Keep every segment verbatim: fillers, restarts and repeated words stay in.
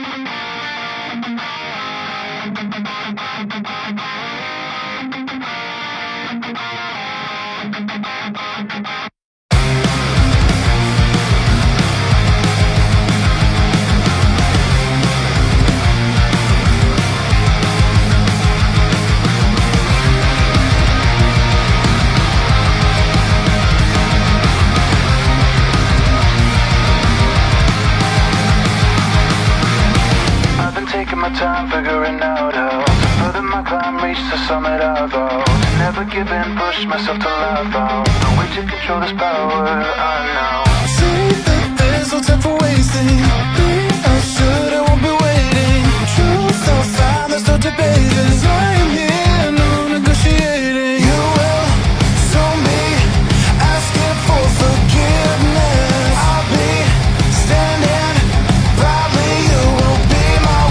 My time figuring out how to further my climb, reach the summit I've vowed to never give in, push myself till I found the way to control this power I know. Say that there's no time for wasting. Be I should, I won't be waiting. Truth I'll find, there's no debating. I am here, no negotiating. You will show me, asking for forgiveness. I'll be standing proudly, you will be my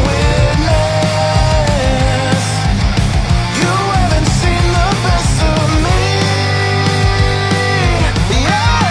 witness. You haven't seen the best of me. Yeah.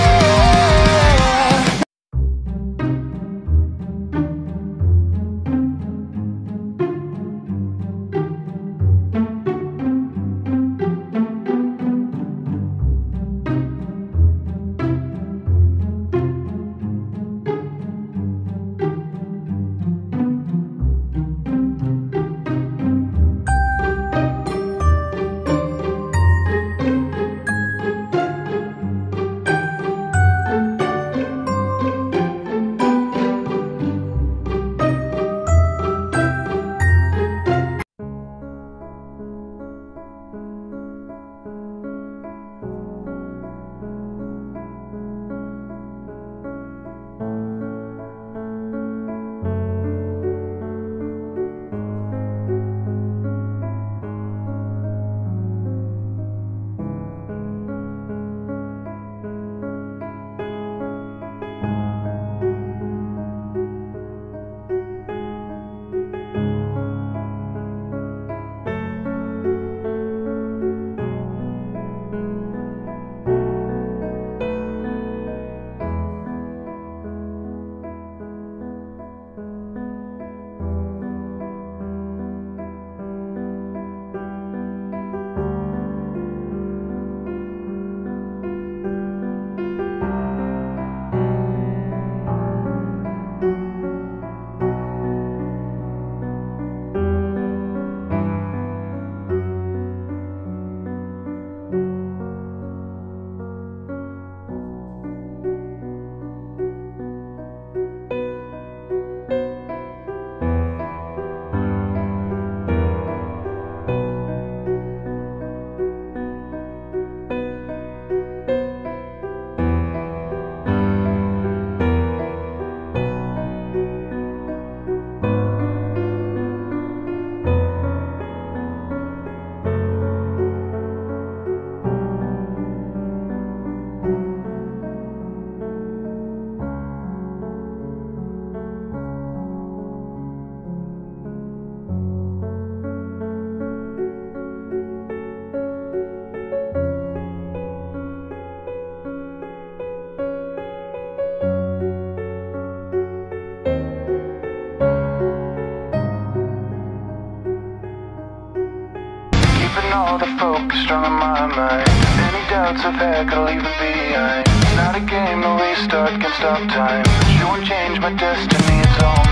All the focus strong on my mind. Any doubts I've had could leave it behind. It's not a game, no restart can stop time. But you won't change my destiny, it's all